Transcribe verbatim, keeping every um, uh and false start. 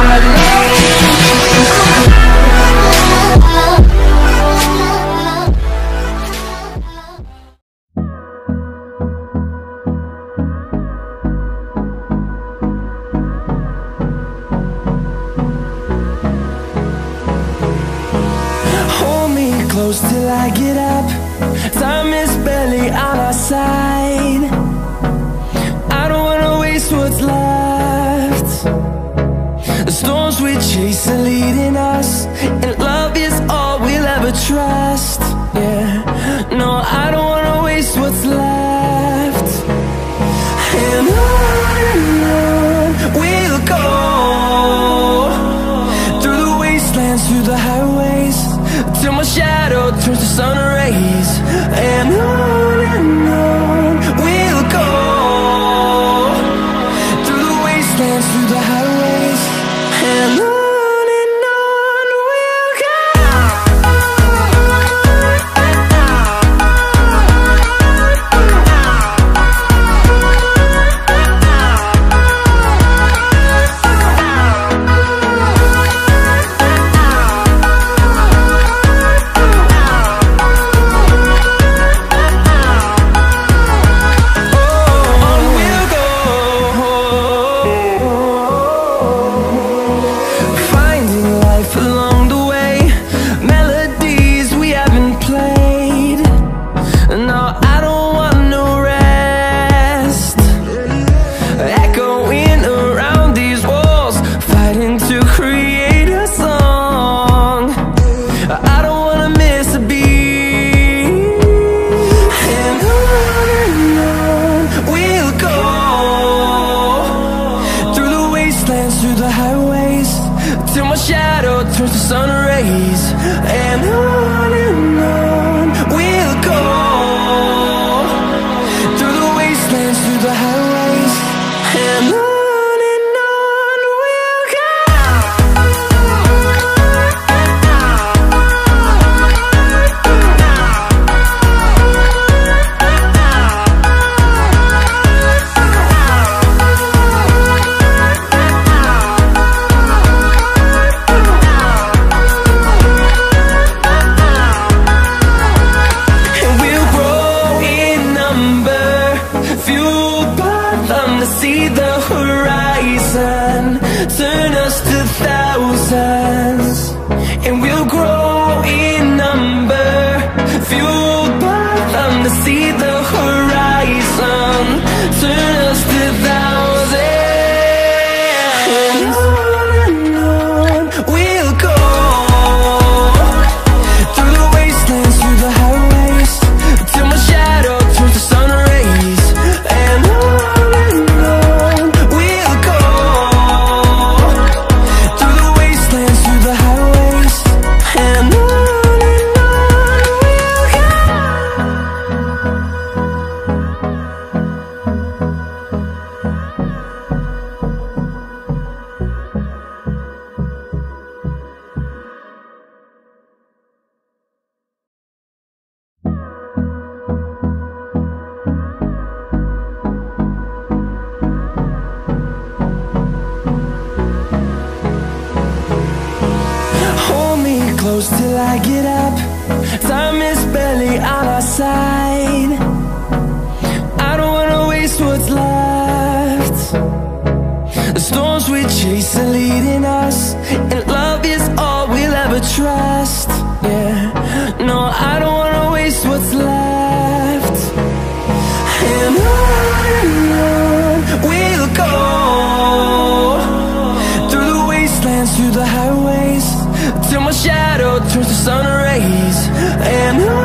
Close till I get up. Time is barely on our side. I don't wanna waste what's left. The storms we chase are leading us, and love is all we'll ever trust. Yeah, no, I don't wanna waste what's left. And on and on we'll go, through the wastelands, through the highways, till my shadow turns to sun rays. And on and on we'll go, through the wastelands, through the highways, and on. Close till I get up. Time is barely on our side. I don't wanna waste what's left. The storms we chase are leading us, and love is all we'll ever trust. Yeah, no, I don't wanna waste what's left. And on and on we'll go, through the wastelands, through the highways, till my shadow turns to sun rays. And on